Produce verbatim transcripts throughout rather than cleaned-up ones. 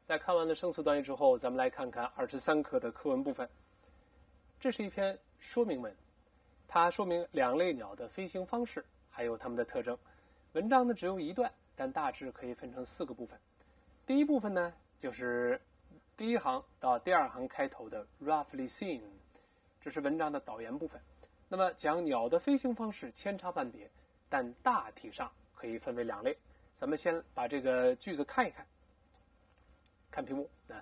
在看完了生词短语之后，咱们来看看二十三课的课文部分。这是一篇说明文，它说明两类鸟的飞行方式，还有它们的特征。文章呢只有一段，但大致可以分成四个部分。第一部分呢，就是第一行到第二行开头的 roughly seen， 这是文章的导言部分。那么讲鸟的飞行方式千差万别，但大体上可以分为两类。咱们先把这个句子看一看。看屏幕啊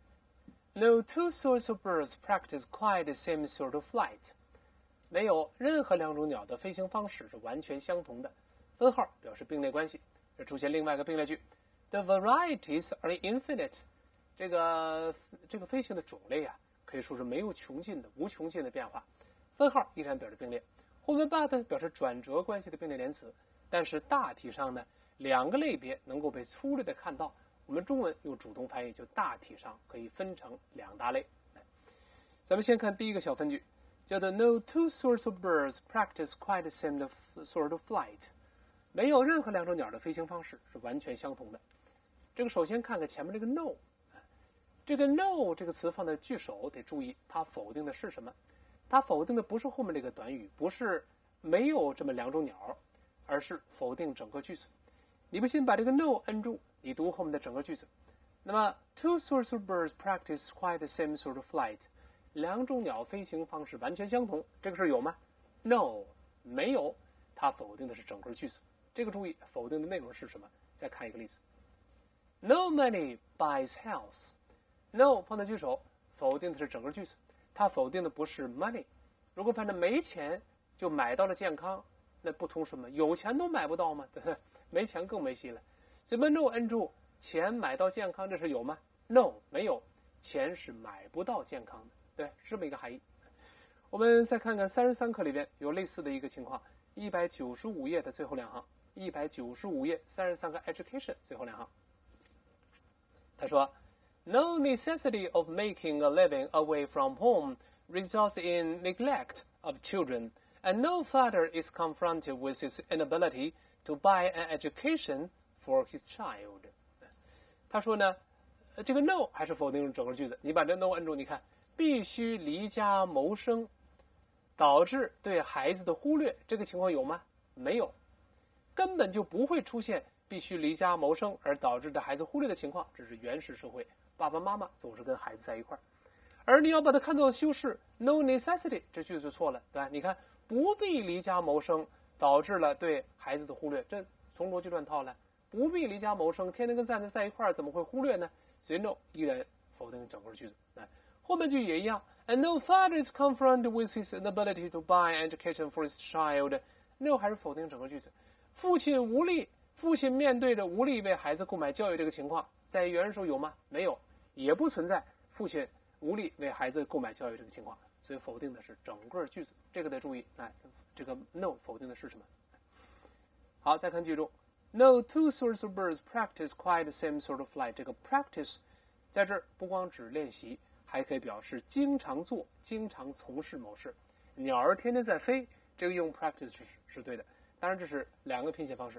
No two sorts of birds practice quite the same sort of flight. 没有任何两种鸟的飞行方式是完全相同的。分号表示并列关系，这出现另外一个并列句 The varieties are infinite. 这个这个飞行的种类啊，可以说是没有穷尽的、无穷尽的变化。分号依然表示并列，后面 but 表示转折关系的并列连词，但是大体上呢，两个类别能够被粗略的看到。我们中文用主动翻译，就大体上可以分成两大类。咱们先看第一个小分句，叫做 No two sorts of birds practice quite the same sort of flight. 没有任何两种鸟的飞行方式是完全相同的。这个首先看看前面这个 no， 这个 no 这个词放在句首，得注意它否定的是什么？它否定的不是后面这个短语，不是没有这么两种鸟，而是否定整个句子。你不信把这个 no 摁住，你读后面的整个句子。那么 two sorts of birds practice quite the same sort of flight. 两种鸟飞行方式完全相同，这个事有吗？ No， 没有。它否定的是整个句子。这个注意，否定的内容是什么？再看一个例子。No money buys health. No 放在句首，否定的是整个句子。它否定的不是 money。如果反正没钱就买到了健康，那不同什么？有钱都买不到吗？对不对？没钱更没戏了。所以把 no 摁住，钱买到健康，这是有吗？ No， 没有。钱是买不到健康的，对，是这么一个含义。我们再看看三十三课里边有类似的一个情况，一百九十五页的最后两行，一百九十五页三十三个 education 最后两行。他说 No necessity of making a living away from home results in neglect of children, and no father is confronted with his inability to buy an education for his child. 他说呢，这个 no 还是否定整个句子。你把这 no 摁住，你看，必须离家谋生，导致对孩子的忽略，这个情况有吗？没有，根本就不会出现必须离家谋生而导致的孩子忽略的情况。这是原始社会，爸爸妈妈总是跟孩子在一块儿。而你要把它看作修饰 no necessity， 这句子就错了，对吧？你看，不必离家谋生，导致了对孩子的忽略，这从逻辑乱套了。不必离家谋生，天天跟站着在一块儿，怎么会忽略呢？所以 no 依然否定整个句子。哎，后面句也一样 ，and no father is confronted with his inability to buy an education for his child. no 还是否定整个句子。父亲无力，父亲面对着无力为孩子购买教育这个情况，在原始时候有吗？没有，也不存在父亲无力为孩子购买教育这个情况。所以否定的是整个句子，这个得注意。哎，这个 no 否定的是什么？好，再看句中 ，No two sorts of birds practice quite the same sort of flight. 这个 practice 在这儿不光指练习，还可以表示经常做、经常从事某事。鸟儿天天在飞，这个用 practice 是是对的。当然，这是两个拼写方式。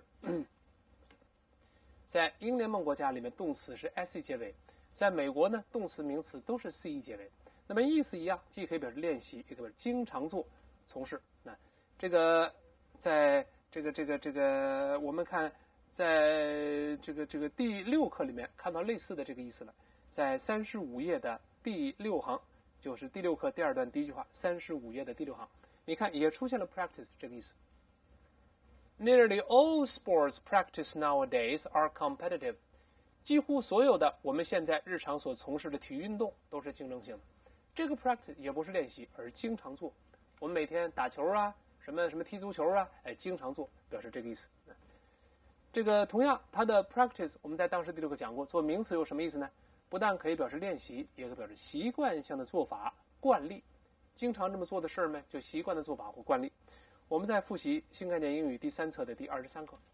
在英联盟国家里面，动词是 se 结尾；在美国呢，动词、名词都是 ce 结尾。那么意思一样，既可以表示练习，也可以表示经常做、从事。那这个在这个这个这个，我们看在这个这个第六课里面看到类似的这个意思了，在三十五页的第六行，就是第六课第二段第一句话，三十五页的第六行，你看也出现了 practice 这个意思。Nearly all sports practice nowadays are competitive. 几乎所有的我们现在日常所从事的体育运动都是竞争性的。这个 practice 也不是练习，而是经常做。我们每天打球啊，什么什么踢足球啊，哎，经常做，表示这个意思。这个同样，它的 practice 我们在当时第六个讲过，做名词有什么意思呢？不但可以表示练习，也可以表示习惯性的做法、惯例。经常这么做的事儿呢，就习惯的做法或惯例。我们在复习新概念英语第三册的第二十三课，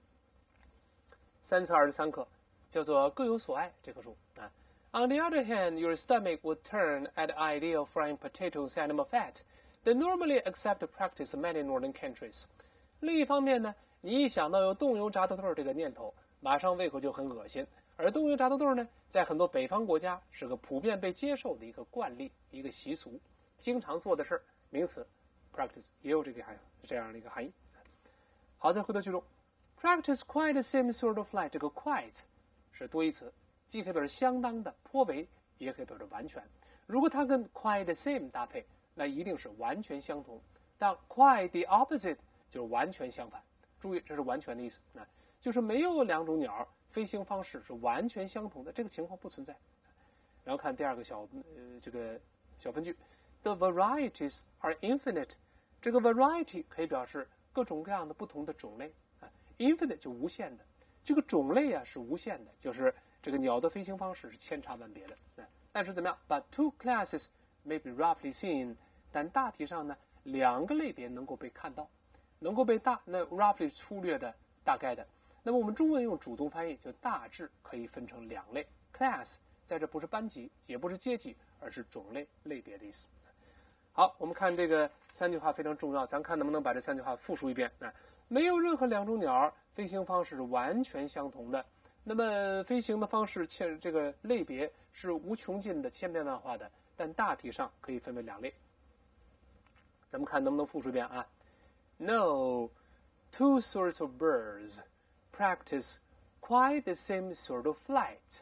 三册二十三课叫做各有所爱这棵树啊。On the other hand, your stomach would turn at the idea of frying potatoes animal fat. They normally accept the practice of many northern countries. 另一方面呢，你一想到有动油炸豆豆这个念头，马上胃口就很恶心。 而动物园炸豆豆呢，在很多北方国家是个普遍被接受的一个惯例、一个习俗，经常做的事儿。名词 practice 也有这个含这样的一个含义。好，再回到句中 ，practice quite the same sort of flight， 这个 quite 是多义词，既可以表示相当的、颇为，也可以表示完全。如果它跟 quite the same 搭配，那一定是完全相同。但 quite the opposite 就是完全相反。注意，这是完全的意思，那就是没有两种鸟飞行方式是完全相同的，这个情况不存在。然后看第二个小呃这个小分句 ，the varieties are infinite。这个 variety 可以表示各种各样的不同的种类啊 ，infinite 就无限的。这个种类啊是无限的，就是这个鸟的飞行方式是千差万别的。但是怎么样 ？But two classes may be roughly seen。但大体上呢，两个类别能够被看到，能够被大那 roughly 粗略的、大概的。那么我们中文用主动翻译，就大致可以分成两类。class 在这不是班级，也不是阶级，而是种类、类别的意思。好，我们看这个三句话非常重要，咱看能不能把这三句话复述一遍啊？没有任何两种鸟飞行方式是完全相同的，那么飞行的方式千这个类别是无穷尽的、千变万化的，但大体上可以分为两类。咱们看能不能复述一遍啊 ？No, two sorts of birds practice quite the same sort of flight.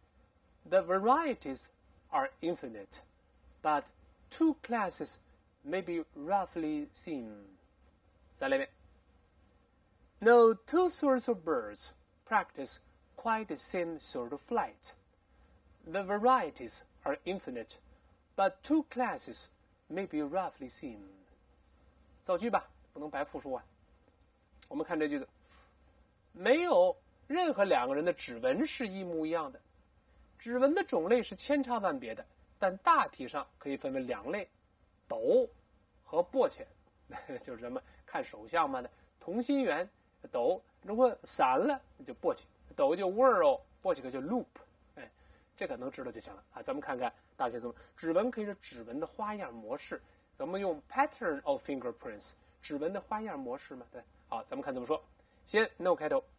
The varieties are infinite, but two classes may be roughly seen. 再来一遍。No, two sorts of birds practice quite the same sort of flight. The varieties are infinite, but two classes may be roughly seen. 造句吧，不能白复述啊。我们看这句子，没有任何两个人的指纹是一模一样的，指纹的种类是千差万别的，但大体上可以分为两类，斗和簸箕，就是什么看手相嘛的，同心圆斗，如果散了就簸箕，斗就 whirl， 簸箕就 loop， 哎，这个能知道就行了啊。咱们看看大概怎么，指纹可以是指纹的花样模式。咱们用 pattern of fingerprints 指纹的花样模式嘛？对，好，咱们看怎么说。先 no 开头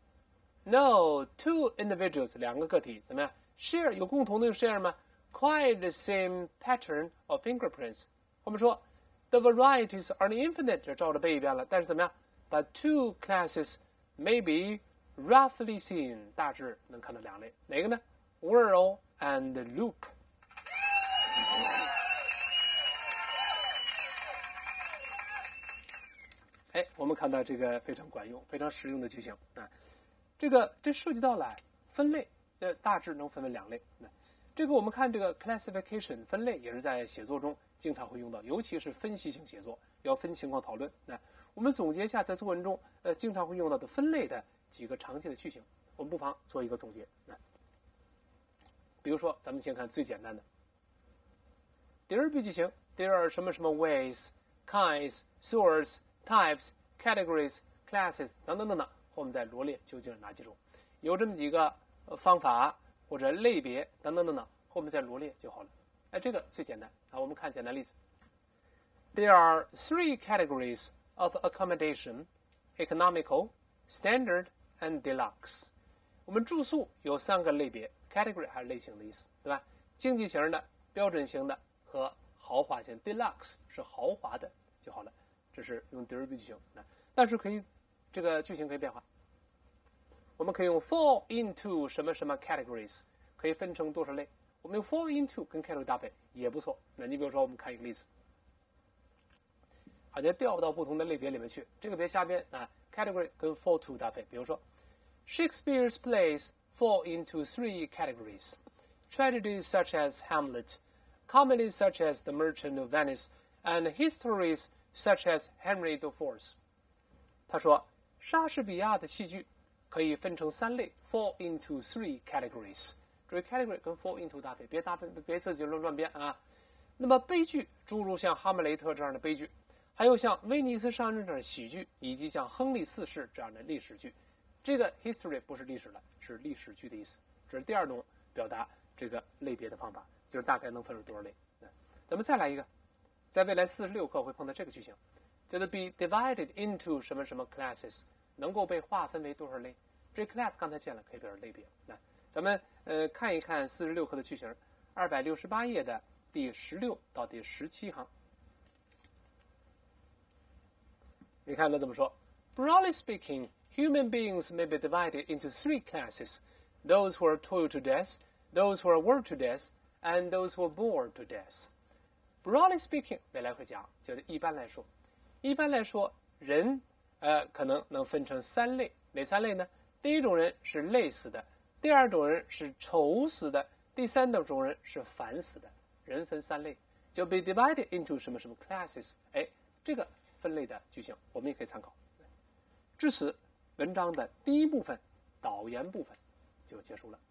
，no two individuals 两个个体怎么样 ？share 有共同的 share 吗 ？Quite the same pattern of fingerprints。我们说 the varieties are infinite， 就照着背一遍了。但是怎么样 ？But two classes may be roughly seen， 大致能看到两类，哪个呢 ？whirl and loop。哎，我们看到这个非常管用、非常实用的句型啊。这个这涉及到了分类，呃，大致能分为两类。那这个我们看这个 classification 分类也是在写作中经常会用到，尤其是分析性写作，要分情况讨论。那我们总结一下在作文中呃经常会用到的分类的几个常见的句型，我们不妨做一个总结。那比如说，咱们先看最简单的第二句句型 ，there are 什么什么 ways, kinds, sorts。types, categories, classes 等等等等，后面再罗列究竟是哪几种，有这么几个、呃、方法或者类别等等等等，后面再罗列就好了。哎，这个最简单啊。我们看简单例子 ：There are three categories of accommodation: economical, standard, and deluxe. 我们住宿有三个类别 ，category 还是类型的意思，对吧？经济型的、标准型的和豪华型 ，deluxe 是豪华的就好了。这是用第二句句型，但是可以，这个句型可以变化。我们可以用 fall into 什么什么 categories， 可以分成多少类。我们用 fall into 跟 category 搭配也不错。那你比如说，我们看一个例子，好像调到不同的类别里面去，这个别瞎编啊。category 跟 fall to 搭配，比如说 Shakespeare's plays fall into three categories: tragedies such as Hamlet, comedies such as The Merchant of Venice, and histories such as Henry the Fourth。 他说，莎士比亚的戏剧可以分成三类 ，fall into three categories。注意 category 跟 fall into 搭配，别搭配，别自己乱乱编啊。那么悲剧，诸如像哈姆雷特这样的悲剧，还有像威尼斯商人这样的喜剧，以及像亨利四世这样的历史剧。这个 history 不是历史了，是历史剧的意思。这是第二种表达这个类别的方法，就是大概能分出多少类。咱们再来一个。在未来四十六课会碰到这个句型，叫做 be divided into 什么什么 classes， 能够被划分为多少类？这 class 刚才见了，可以表示类别。那咱们呃看一看四十六课的句型，二百六十八页的第十六到第十七行。你看他怎么说 ？Broadly speaking, human beings may be divided into three classes: those who are toiled to death, those who are worked to death, and those who are bored to death. Broadly speaking， 未来会讲，就是一般来说，一般来说，人呃可能能分成三类，哪三类呢？第一种人是累死的，第二种人是愁死的，第三种人是烦死的。人分三类，就 be divided into 什么什么 classes。哎，这个分类的句型我们也可以参考。至此，文章的第一部分导言部分就结束了。